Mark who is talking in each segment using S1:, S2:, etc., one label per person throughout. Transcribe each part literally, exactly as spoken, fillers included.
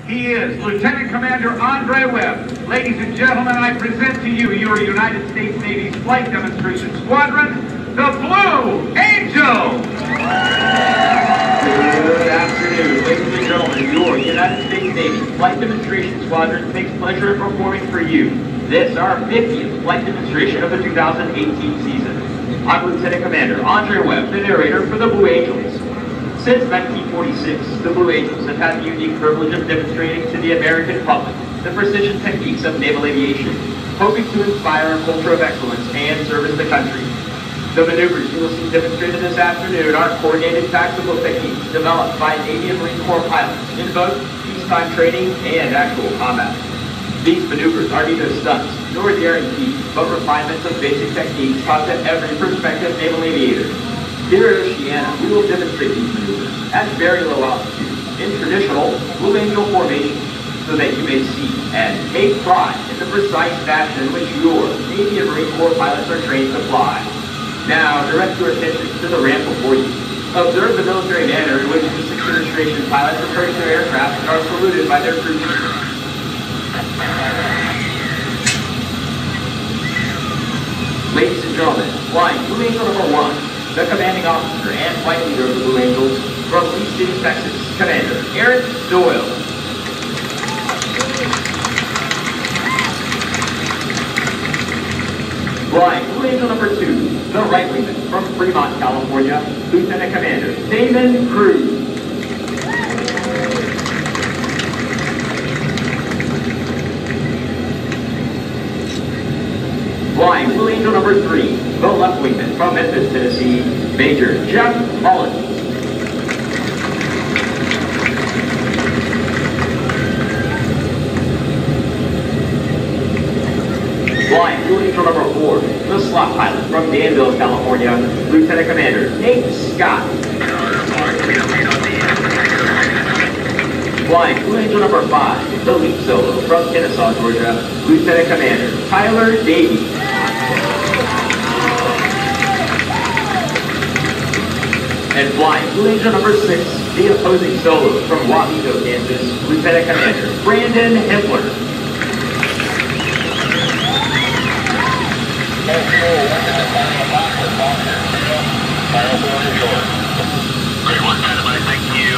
S1: He is Lieutenant Commander Andre Webb. Ladies and gentlemen, I present to you your United States Navy's Flight Demonstration Squadron, the Blue Angels!
S2: Good afternoon, ladies and gentlemen. Your United States Navy Flight Demonstration Squadron takes pleasure in performing for you this, our fiftieth flight demonstration of the two thousand eighteen season. I'm Lieutenant Commander Andre Webb, the narrator for the Blue Angels. Since nineteen forty-six, the Blue Angels have had the unique privilege of demonstrating to the American public the precision techniques of naval aviation, hoping to inspire a culture of excellence and service the country. The maneuvers you will see demonstrated this afternoon are coordinated tactical techniques developed by Navy and Marine Corps pilots in both peacetime training and actual combat. These maneuvers are neither stunts nor daring feats, but refinements of basic techniques taught to every prospective naval aviator. Here at Oceana, we will demonstrate these maneuvers at very low altitude in traditional Blue Angel formation so that you may see and take pride in the precise fashion in which your Navy and Marine Corps pilots are trained to fly. Now, direct your attention to the ramp before you. Observe the military manner in which the sixth Administration pilots approach their aircraft and are saluted by their crew chiefs. Ladies and gentlemen, flying Blue Angel number one, the commanding officer and flight leader of the Blue Angels from Lee City, Texas, Commander Eric Doyle. Flying Blue Angel number two, the right wingman from Fremont, California, Lieutenant Commander Damon Cruz. Flying Blue Angel number three, the left wingman from Memphis, Tennessee, Major Jeff Mullins. Flying Blue Angel number four, the slot pilot from Danville, California, Lieutenant Commander Nate Scott. Flying Blue Angel number five, the lead solo from Kennesaw, Georgia, Lieutenant Commander Tyler Davies. And flying Blue Angel number six, the opposing solo from Wabito, Kansas, Lieutenant Commander Brandon Hempler.
S3: Great work, Dynamite. Thank you.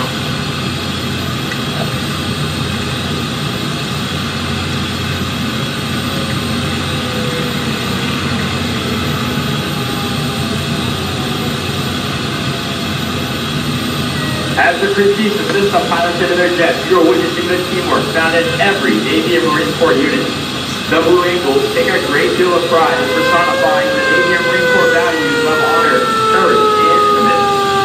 S2: As the crew chiefs assist the pilots into their jets, you are witnessing the teamwork found in every Navy and Marine Corps unit. The Blue Angels take a great deal of pride in personifying the Navy and Marine Corps values of honor, courage, and commitment.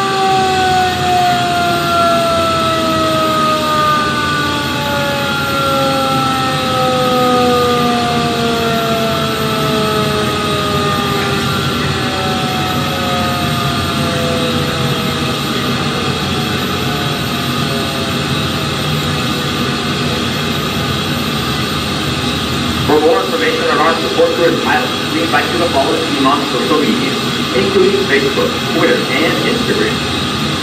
S2: For more information on our support crew and pilots, we invite you to follow the team on social media, including Facebook, Twitter, and Instagram.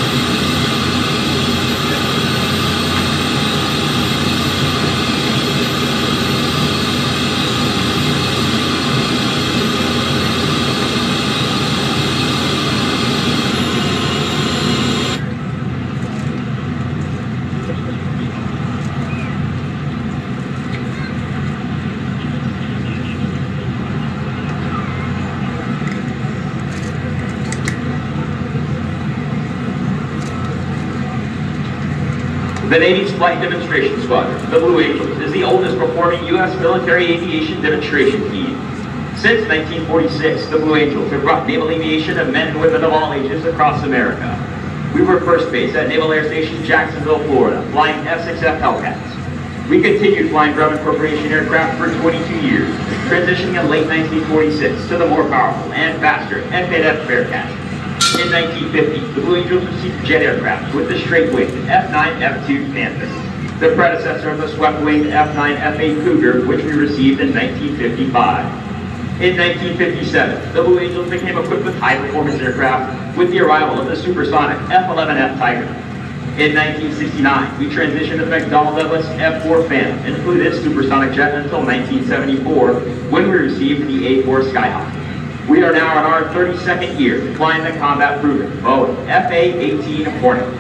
S2: The Navy's Flight Demonstration Squadron, the Blue Angels, is the oldest performing U S military aviation demonstration team. Since nineteen forty-six, the Blue Angels have brought naval aviation to men and women of all ages across America. We were first based at Naval Air Station Jacksonville, Florida, flying F six F Hellcats. We continued flying Grumman Corporation aircraft for twenty-two years, transitioning in late nineteen forty-six to the more powerful and faster F eight F Bearcat. In nineteen fifty, the Blue Angels received jet aircraft with the straight-winged F nine F two Panther, the predecessor of the swept-winged F nine F eight Cougar, which we received in nineteen fifty-five. In nineteen fifty-seven, the Blue Angels became equipped with high-performance aircraft with the arrival of the supersonic F eleven F Tiger. In nineteen sixty-nine, we transitioned to the McDonnell Douglas F four Phantom and flew this supersonic jet until nineteen seventy-four, when we received the A four Skyhawk. We are now in our thirty-second year flying the combat-proven Boeing F A eighteen Hornet.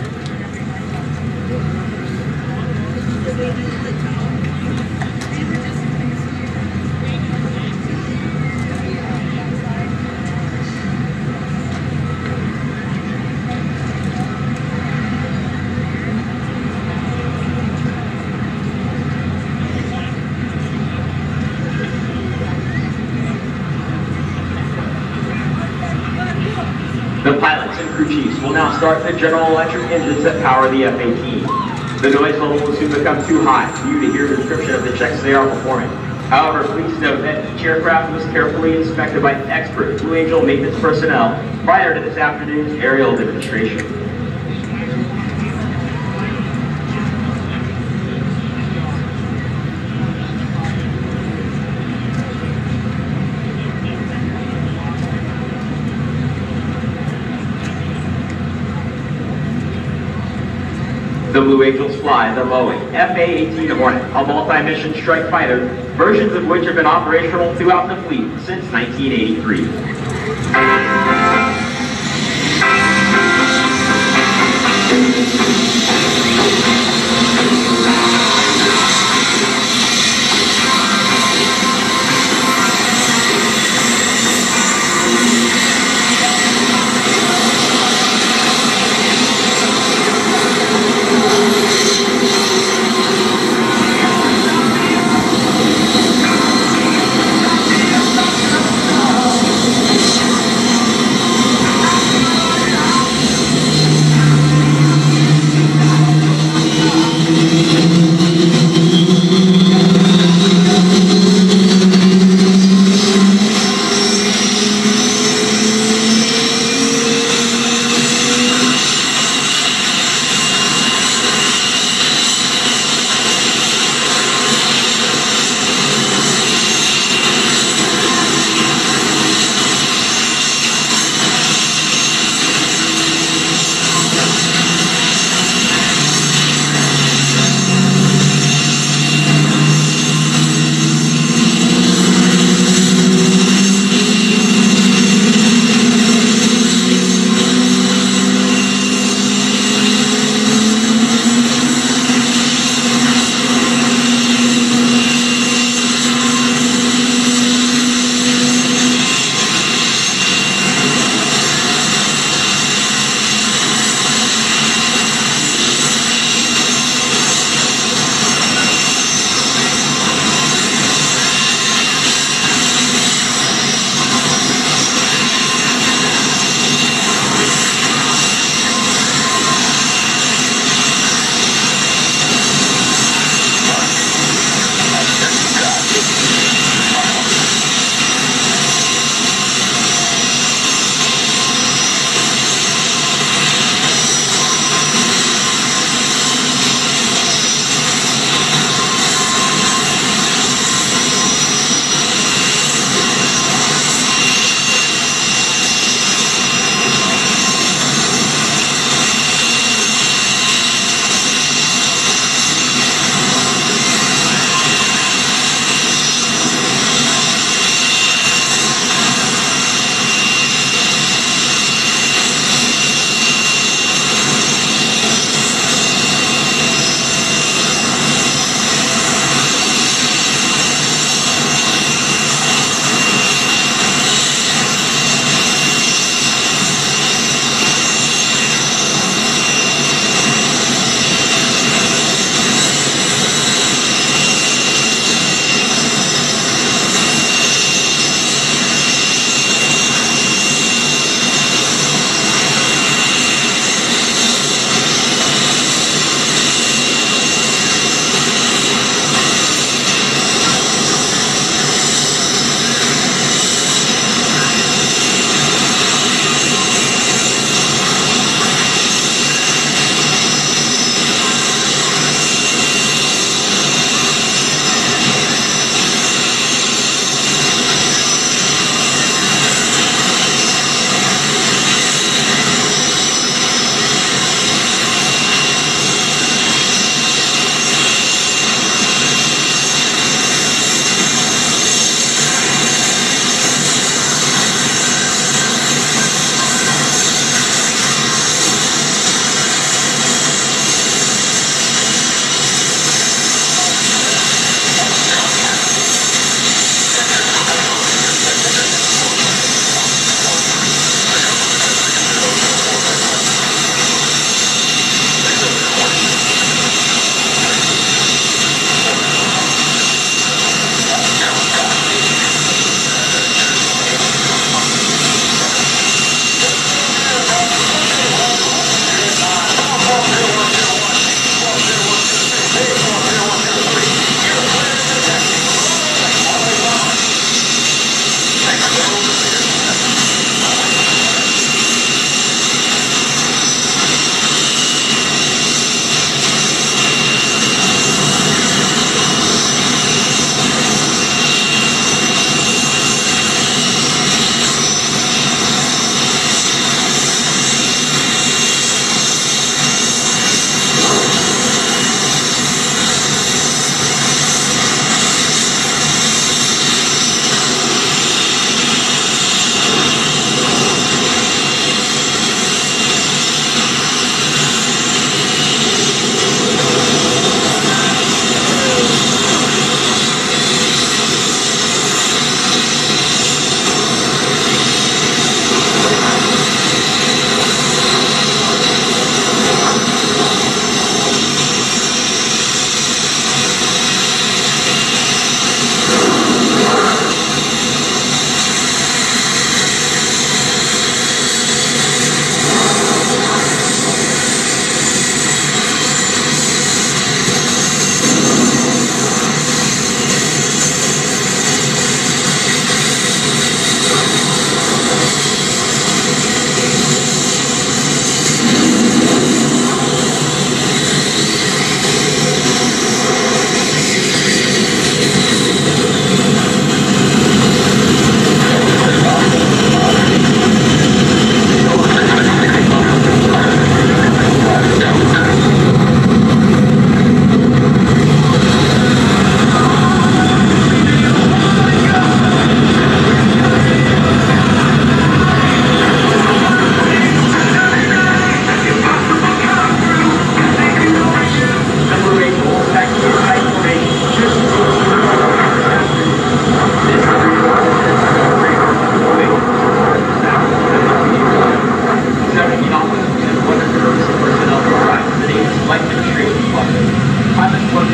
S2: The pilots and crew chiefs will now start the General Electric engines that power the F eighteen. The noise level will soon become too high for you to hear the description of the checks they are performing. However, please note that each aircraft was carefully inspected by expert Blue Angel maintenance personnel prior to this afternoon's aerial demonstration. The Blue Angels fly the Boeing F A eighteen Hornet, a multi-mission strike fighter, versions of which have been operational throughout the fleet since nineteen eighty-three.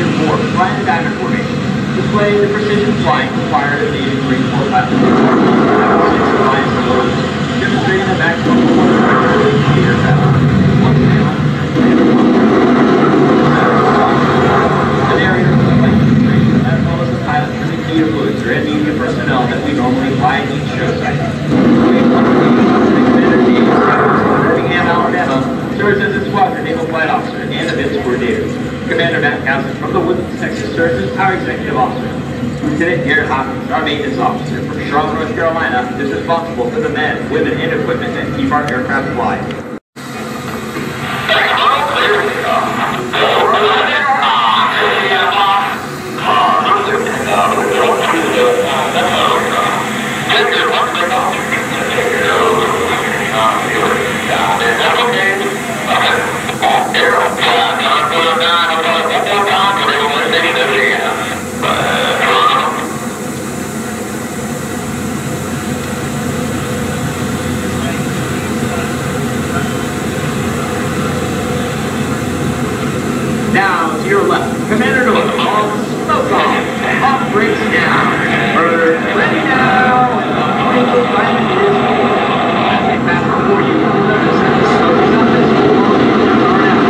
S2: Section four, flying the diamond formation. Displaying the precision flying required of Navy Marine Corps pilots. Six flying symbols, demonstrating the maximum performance of the aircraft. One sail, the narrator for the flight demonstration, as well as the pilots for the key influencer and media personnel that we normally fly at each show site. Birmingham, Alabama, serves as a squadron naval flight officer and events coordinator. Commander Matt Townsend from the Woodlands, Texas, serves as our executive officer. Lieutenant Garrett Hopkins, our maintenance officer from Charlotte, North Carolina, is responsible for the men, women, and equipment that keep our aircraft flying. Now, to your left, Commander North, all smoke off, off brakes down, further, ready now, and the diamond is full. As they pass before you, notice that the smoke is up as you walk in the car out.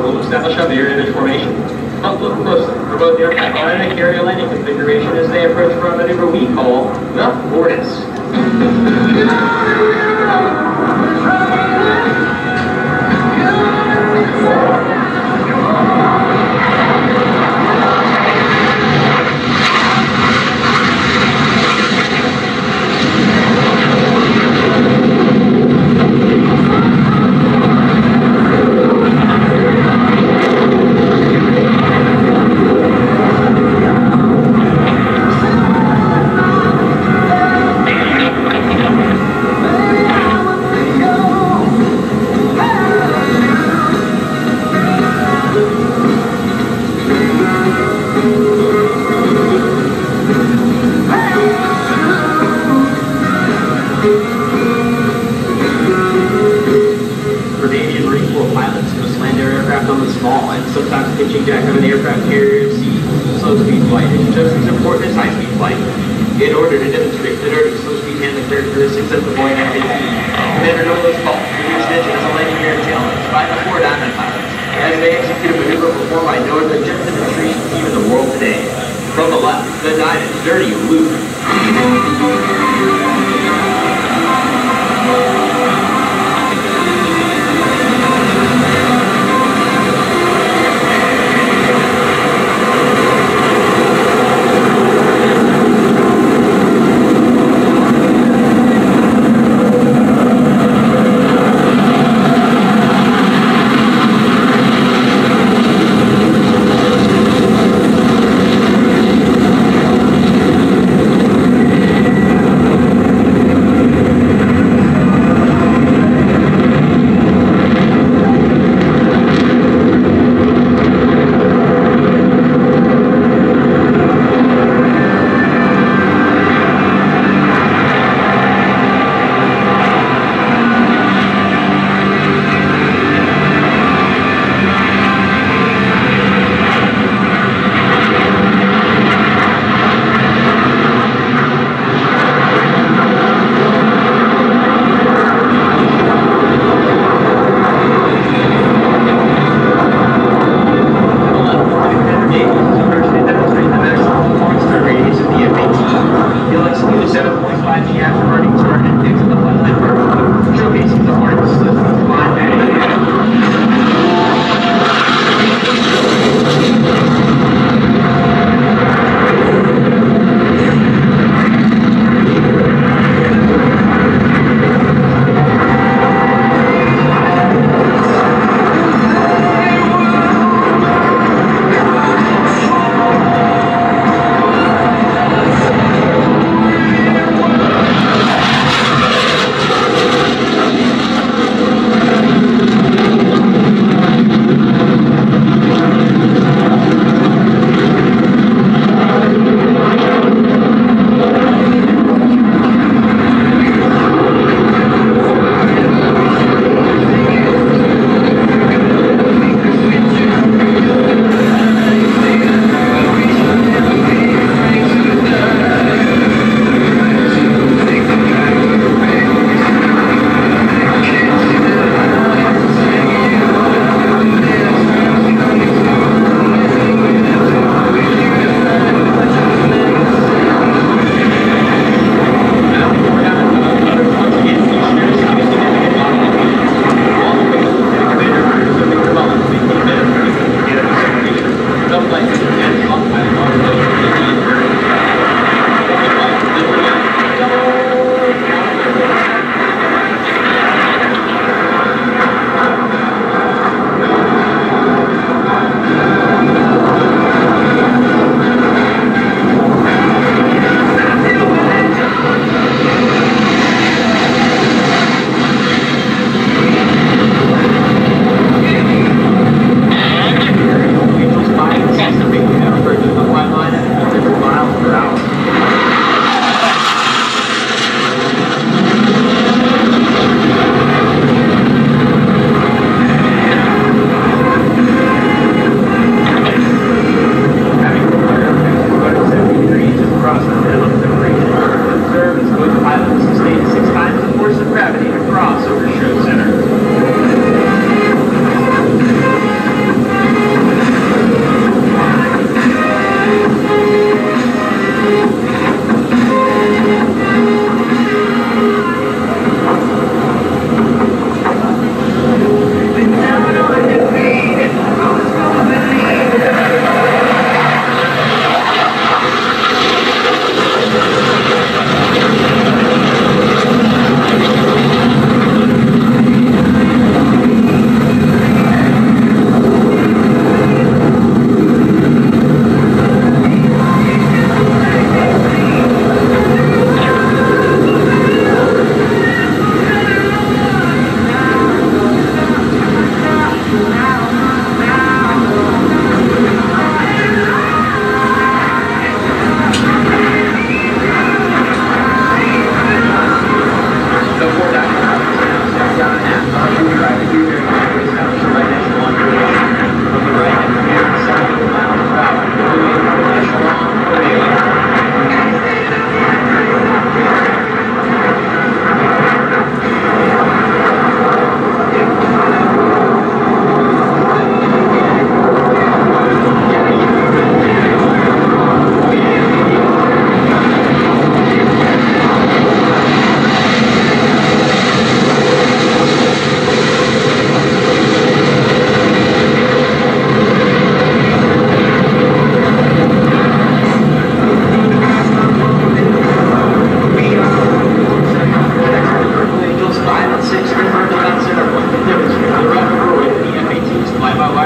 S2: will establish a mirror image formation. Up a little closer, for both aircraft are in a carrier landing configuration as they approach for a maneuver we call the Mortis. Sometimes pitching deck of an aircraft carrier sees slow speed flight is just as important as high speed flight. In order to demonstrate the dirty slow speed handling characteristics of the Boeing F fifteen, Commander Nola's called to use engine as a landing gear challenge by the four Diamond pilots as they execute a maneuver performed by no other jet demonstration team in the world today. From the left, the Diamond Dirty Loop.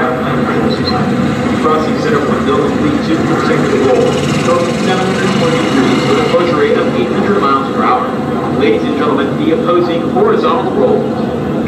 S2: Aircraft Flight Control System. Crossing center point will complete two consecutive rolls, totaling seven hundred twenty degrees with a closure rate of eight hundred miles per hour. Ladies and gentlemen, the opposing horizontal rolls.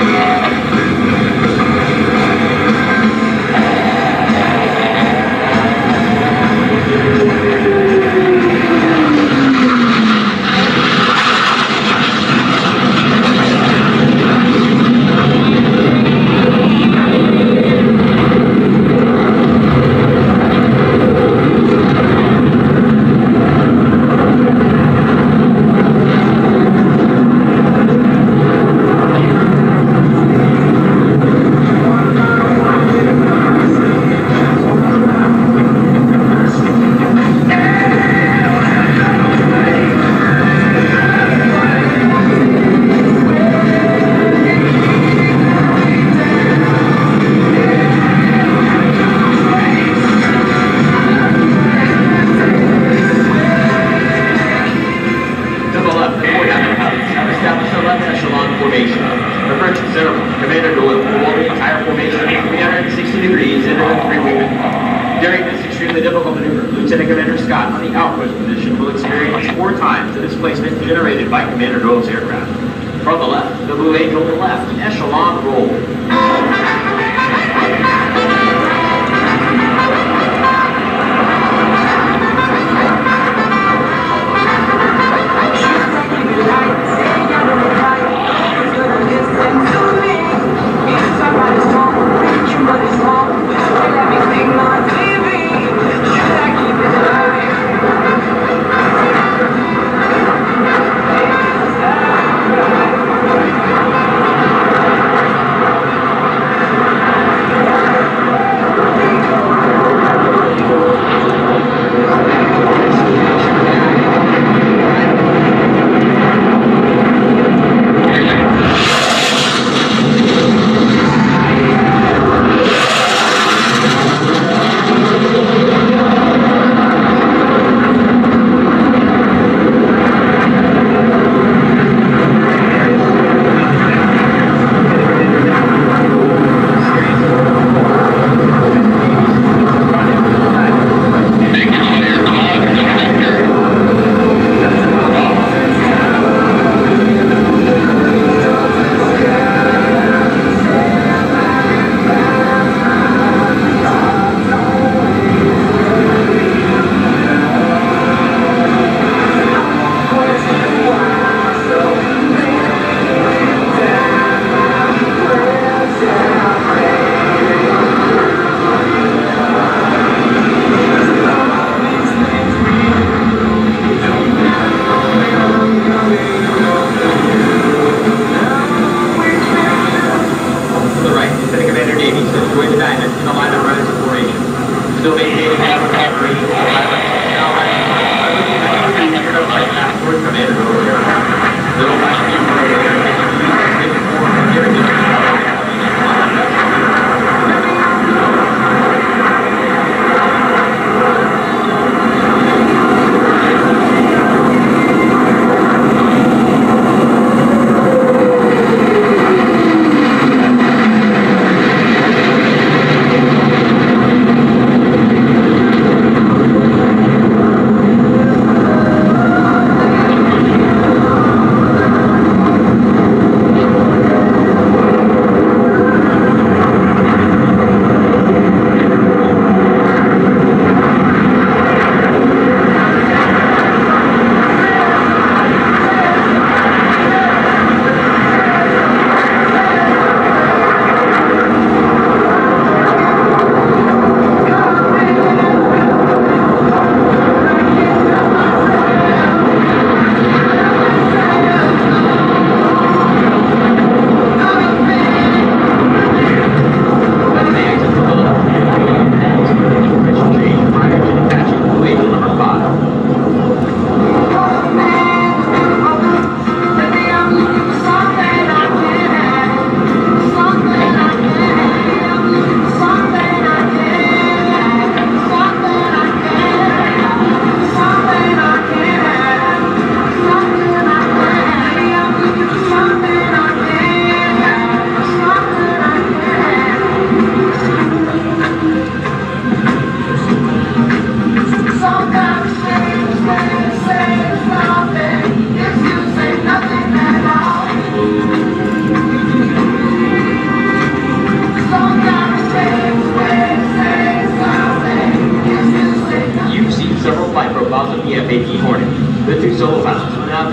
S2: Generated by Commander Doyle's aircraft. From the left, the Blue Angel left, echelon roll.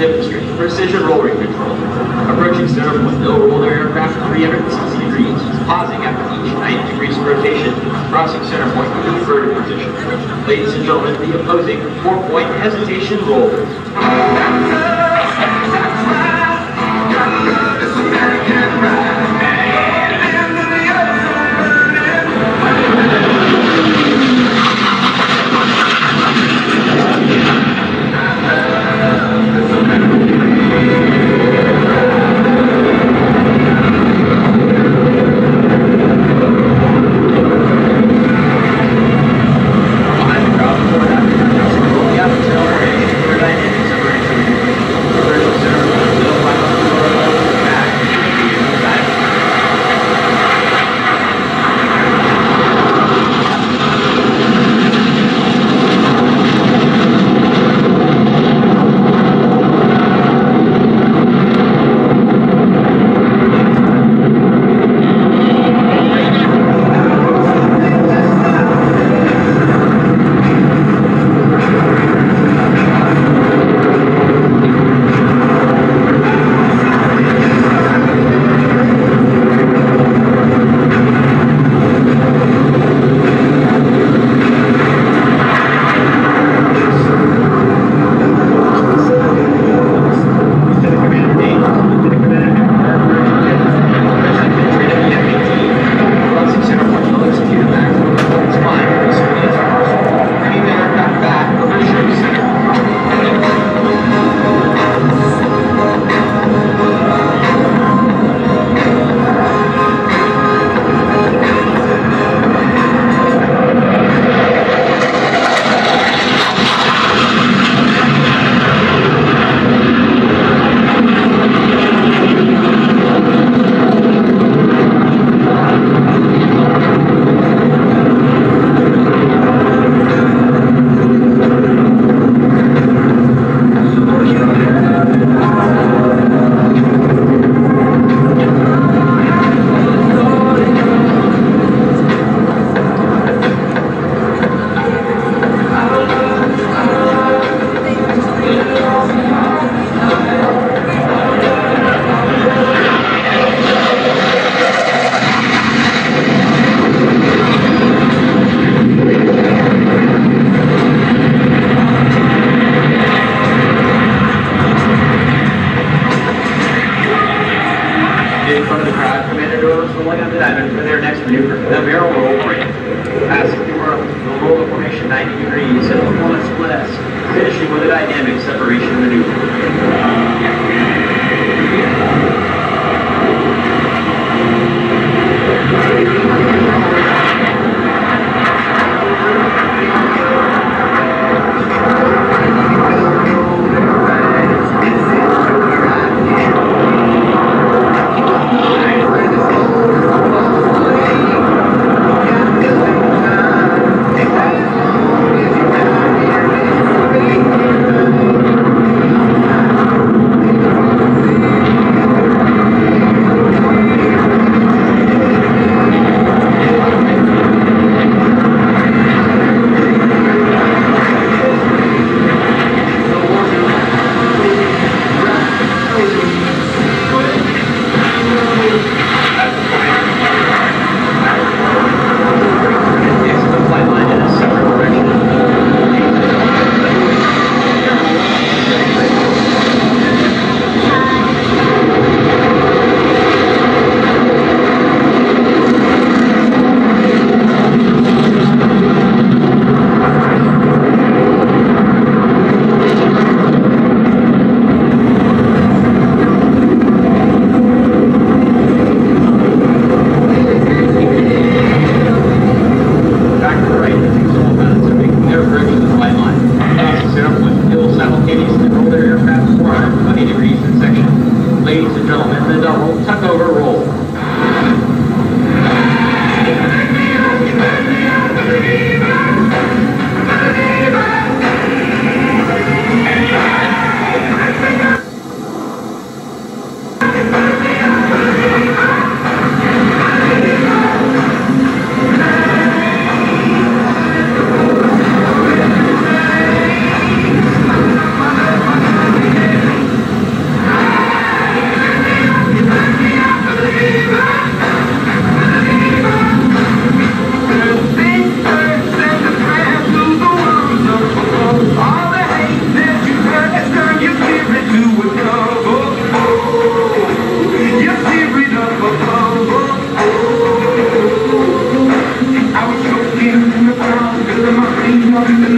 S2: demonstrate precision rolling control. Approaching center point, they'll roll their aircraft three hundred sixty degrees, pausing after each ninety degrees of rotation, crossing center point to the inverted position. Ladies and gentlemen, the opposing four-point hesitation roll. Behind the crowd, before that, rolling out the tail formation, aerodynamics of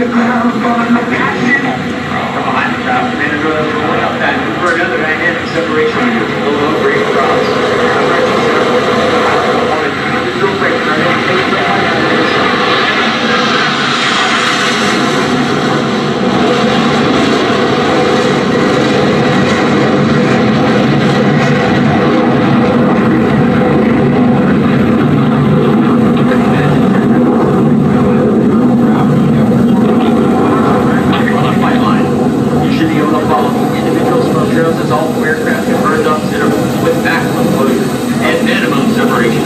S2: Behind the traffic manager that's rolling up that for another dynamic separation. A little break across. Individual break right in. Take it out. As all aircraft converge up center with maximum closure and minimum separation.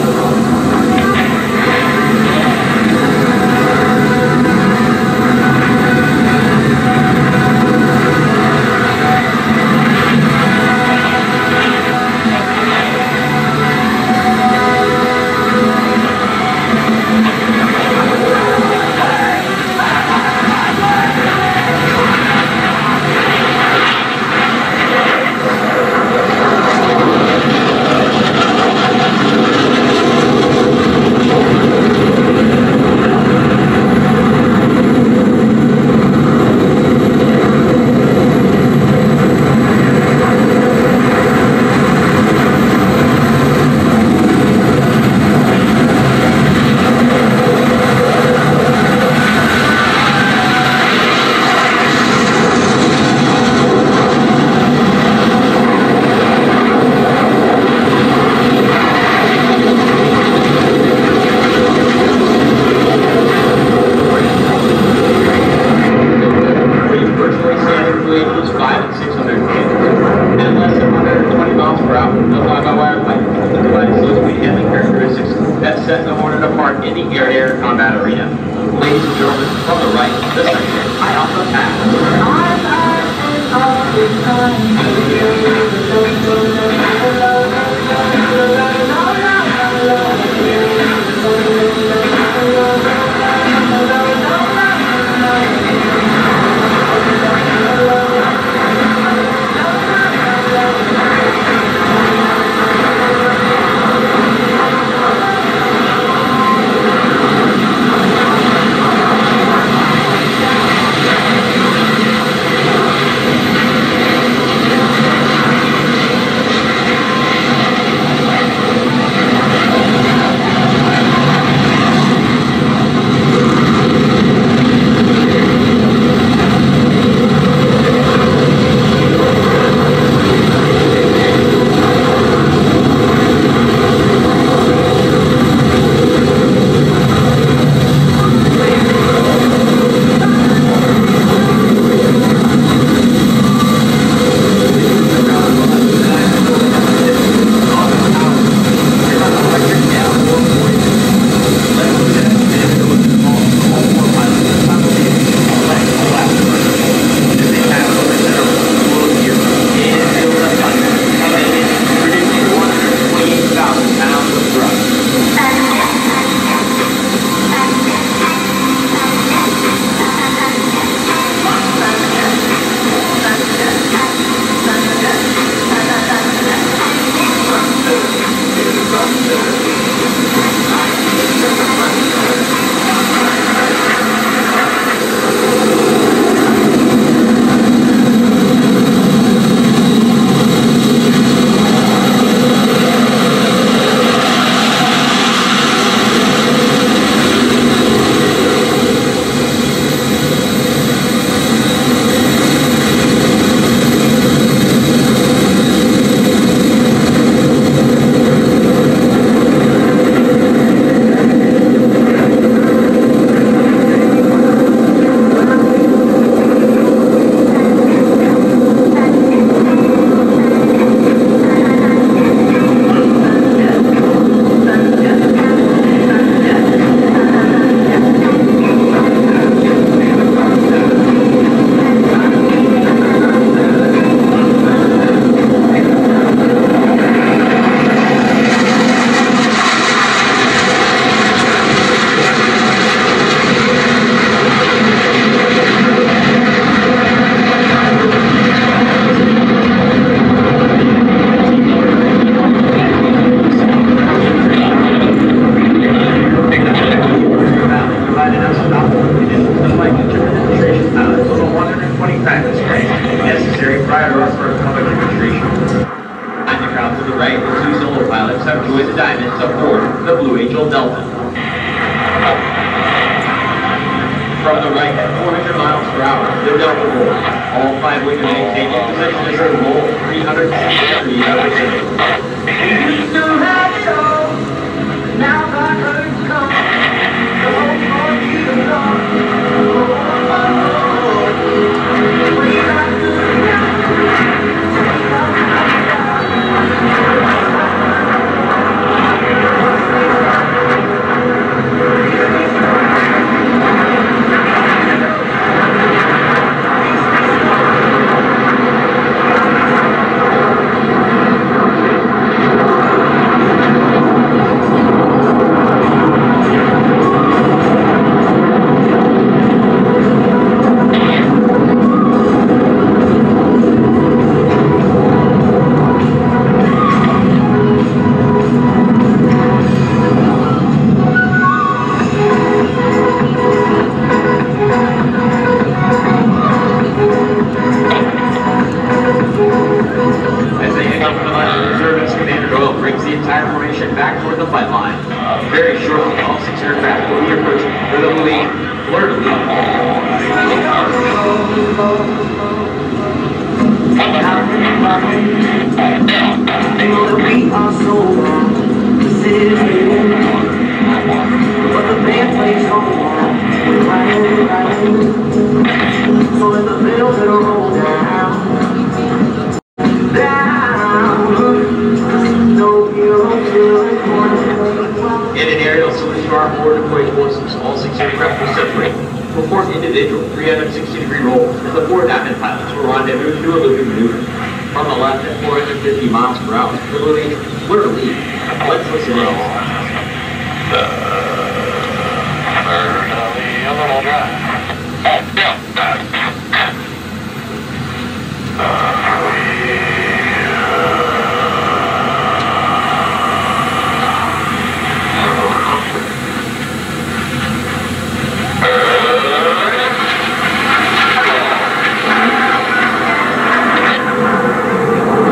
S2: Set the Hornet apart in the air-air combat arena. Ladies and gentlemen, from the right, the section, I Alpha from the right at four hundred miles per hour, the Delta roll. All five wing and maintain your position as they roll three hundred sixty degrees out of center.
S4: We used to have it all, now the curtains come, the whole floor is gone. We got to
S2: individual three hundred sixty degree rolls as the four admin pilots will rendezvous to do a looping maneuver. From the left at four hundred fifty miles per hour, literally, literally, let's listen in.
S3: The third of the little drive. Yeah.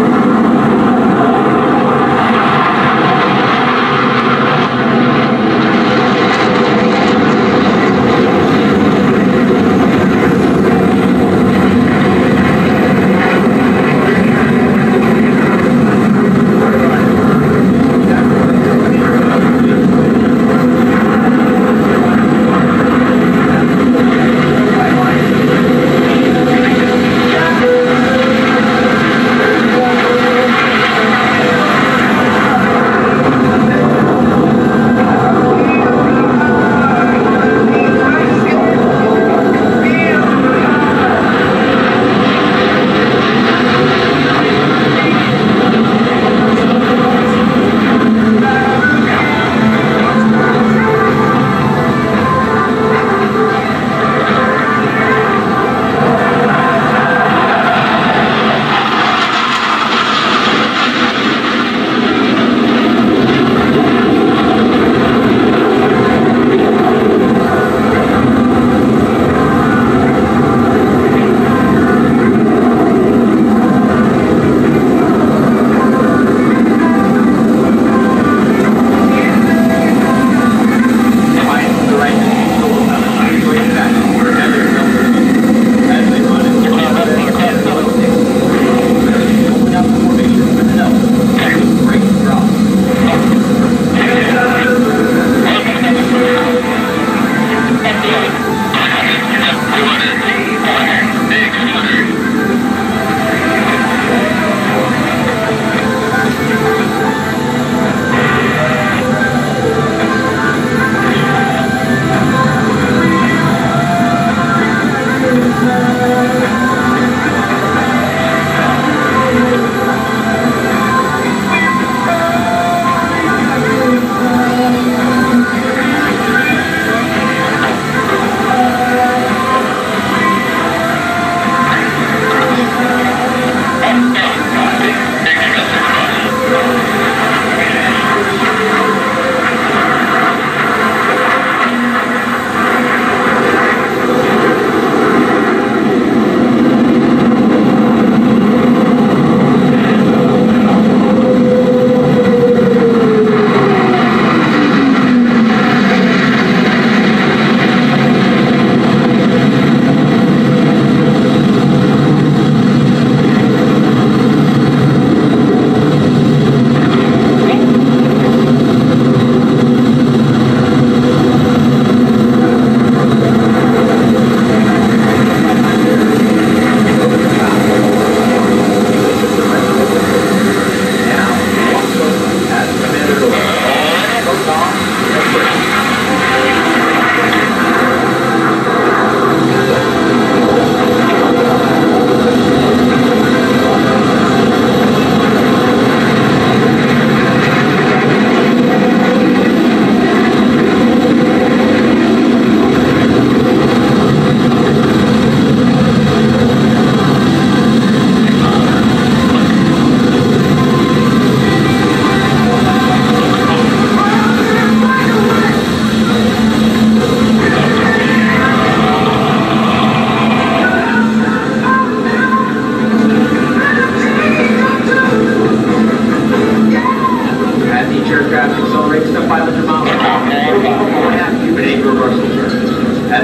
S3: Uh,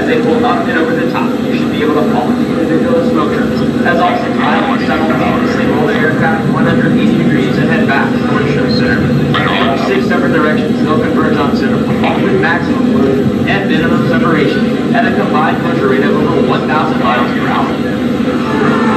S2: As they pull up and over the top, you should be able to follow the individual smoke trails. As all six pilots simultaneously roll the aircraft one hundred eighty degrees and head back towards show center. In six separate directions, they'll converge on center point with maximum load and minimum separation at a combined pressure rate of over one thousand miles per hour.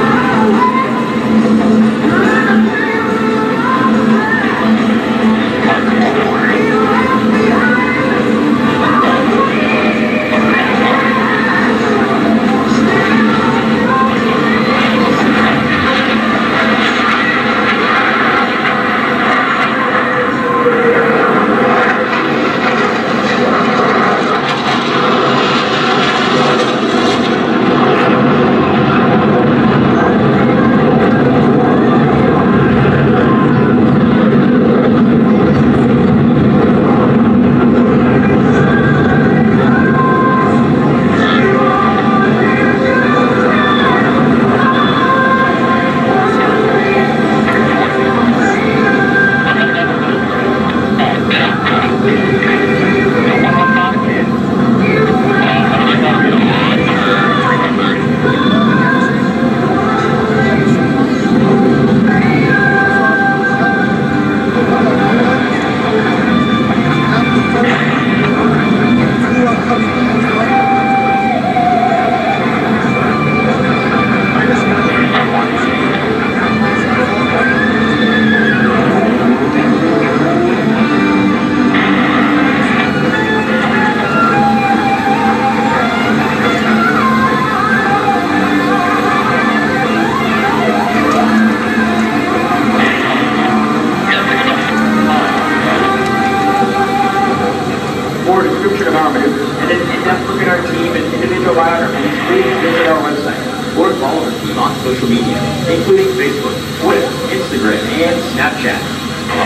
S2: For a description of our maneuvers and an in-depth look at our team and individual biographies, please visit our website or follow our team on social media, including Facebook, Twitter, Instagram, and Snapchat.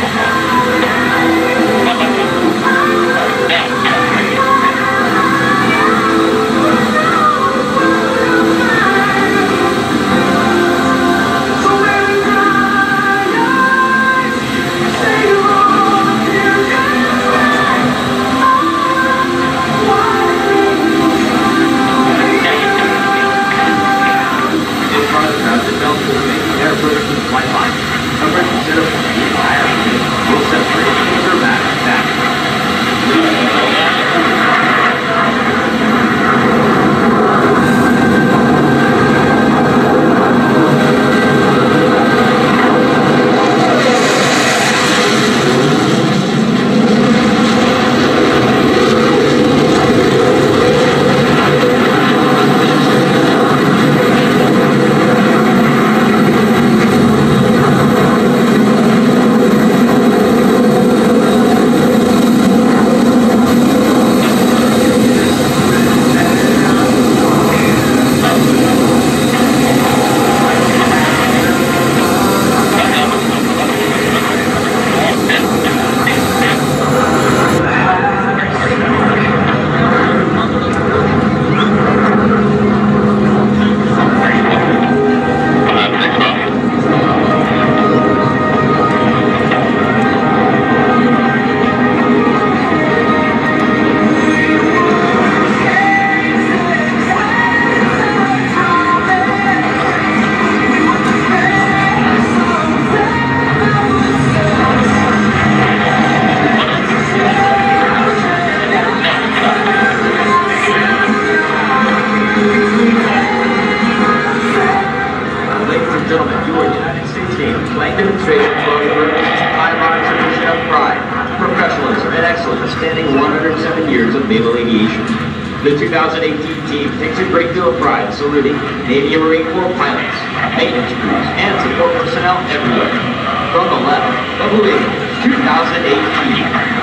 S2: The two thousand eighteen team takes a great deal of pride saluting Navy and Marine Corps pilots, maintenance crews, and support personnel everywhere. From the left, the Blue Eagles two thousand eighteen.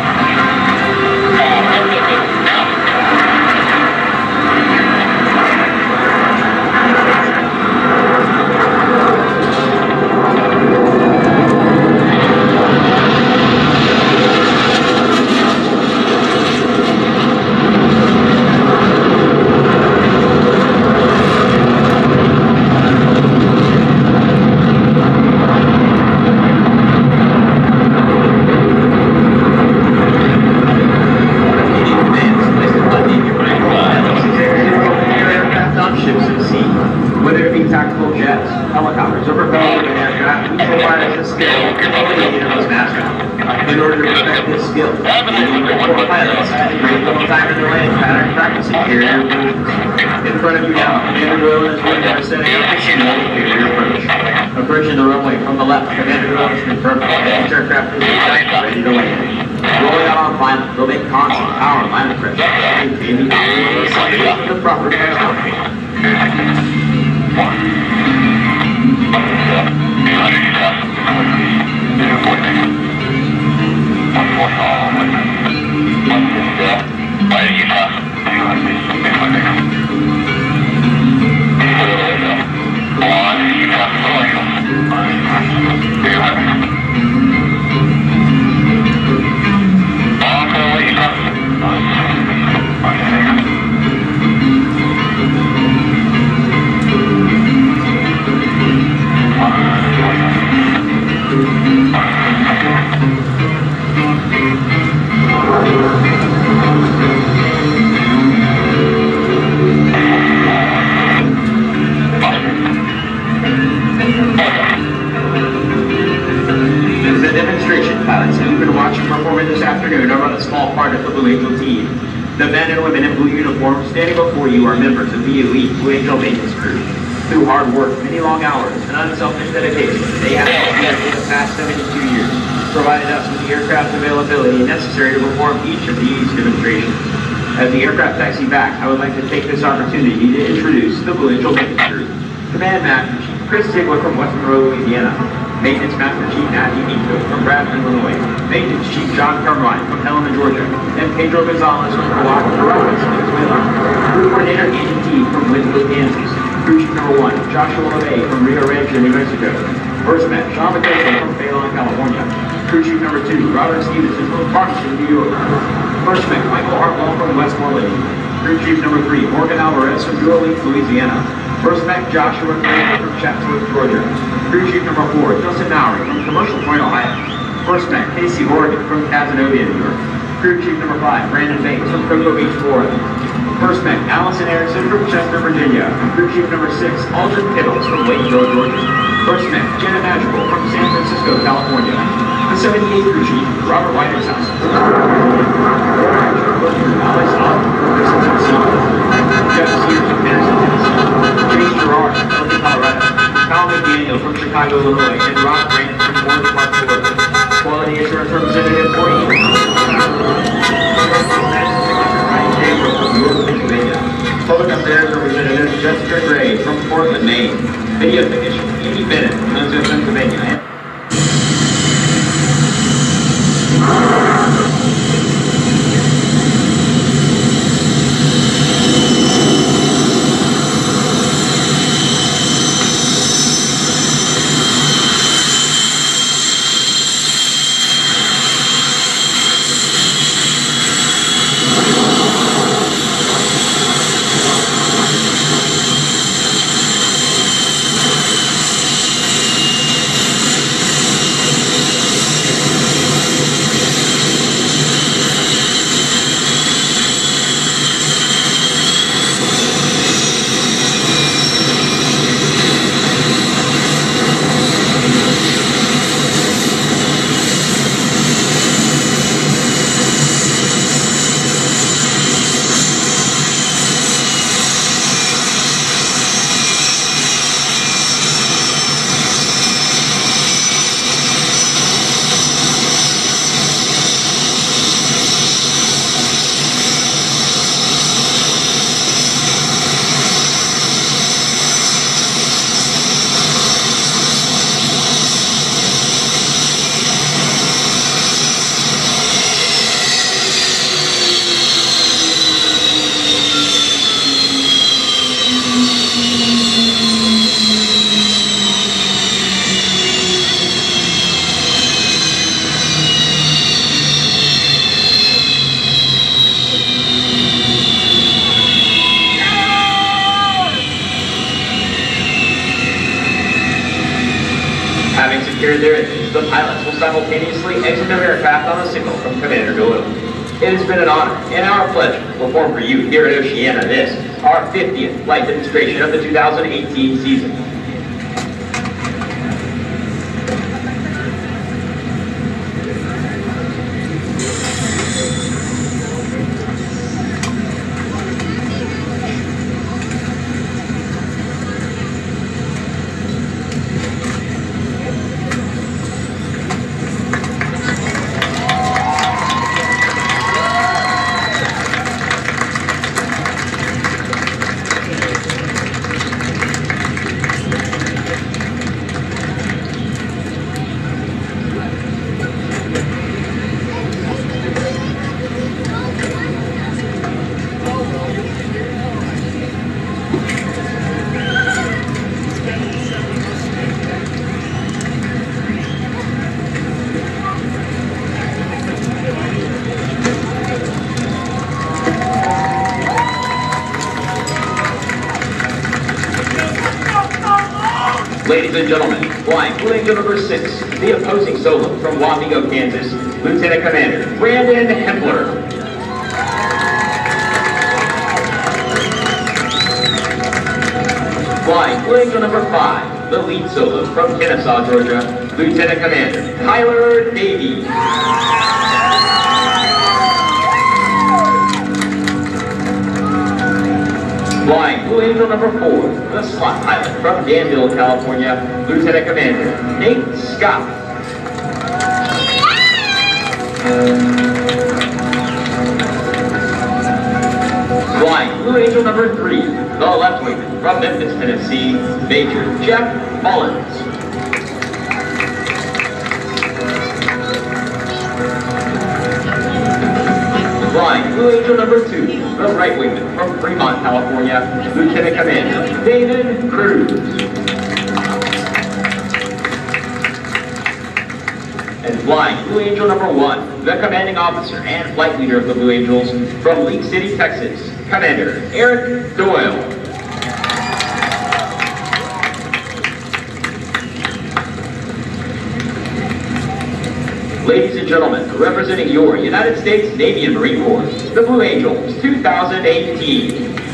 S2: helicopters or propelled with an aircraft, we provide the skill of the leaderless astronaut. In order to perfect this skill, the four pilots had a great little time in their landing pattern practicing here. In front of you now, Commander Doyle is ready for setting up a simulated approach. Approaching the runway from the left, Commander Doyle is confirmed that each aircraft is ready to land. Rolling out on final, they'll make constant power and landing pressure, maintaining the proper touchdown. The men and women in blue uniforms standing before you are members of the elite Blue Angel maintenance crew. Through hard work, many long hours, and unselfish dedication, they have helped us for the past seventy-two years, provided us with the aircraft availability necessary to perform each of these demonstrations. As the aircraft taxi back, I would like to take this opportunity to introduce the Blue Angel maintenance crew. Command Master Chief Chris Ziegler from West Monroe, Louisiana. Maintenance Master Chief Matthew Eato from Bradford, Illinois. Maintenance Chief John Carmine from Helena, Georgia. And Pedro Gonzalez from Caracas, Venezuela. Crew Coordinator Andy T from Winslow, Kansas. Crew Chief Number one, Joshua LeVay from Rio Rancho, New Mexico. First Mech Sean McCabe from Phelan, California. Crew Chief Number two, Robert Stevenson from Farmington, New York. First Mech Michael Hartwell from Westmoreland. Crew Chief Number three, Morgan Alvarez from New Orleans, Louisiana. First Mech Joshua Kramer from Chatsworth, Georgia. Crew Chief Number four, Justin Mowry from Commercial Point, Ohio. First Mech Casey Horgan from Cazenovia, New York. Crew Chief Number five, Brandon Bates from Cocoa Beach, Florida. First Mech Allison Erickson from Chester, Virginia. Crew Chief Number six, Aldrin Piddles from Lakeville, Georgia. First Mech Jenna Magical from San Francisco, California. The seventy-eighth Crew Chief, Robert Whitehouse. Alex Allen from Bristol, Tennessee. Jeff Sears from Anderson, Tennessee. Chase Gerard from Oakland, Colorado. Kyle McDaniel from Chicago, Illinois. And Rob Brandon from Orange Park, Florida. Quality Assurance Representative for you. Public Affairs Representative Jessica Gray from Portland, Maine. Video technician Edie Bennett from Elizabeth, Pennsylvania. The pilots will simultaneously exit their aircraft on a signal from Commander Doyle. It has been an honor and our pleasure to perform for you here at Oceana this, our fiftieth flight demonstration of the two thousand eighteen season. Ladies and gentlemen, flying Blue Angel number six, the opposing solo from Wamego, Kansas, Lieutenant Commander Brandon Hempler. Flying Blue Angel number five, the lead solo from Kennesaw, Georgia, Lieutenant Commander Tyler Davies. Flying Blue Angel number four, the slot pilot from Danville, California, Lieutenant Commander Nate Scott. Flying Blue Angel number three, the left wingman from Memphis, Tennessee, Major Jeff Mullins. Flying Blue Angel number two, the right wingman from Fremont, California, Lieutenant Commander David Cruz. And flying Blue Angel number one, the commanding officer and flight leader of the Blue Angels from League City, Texas, Commander Eric Doyle. Ladies and gentlemen, representing your United States Navy and Marine Corps, the Blue Angels two thousand eighteen.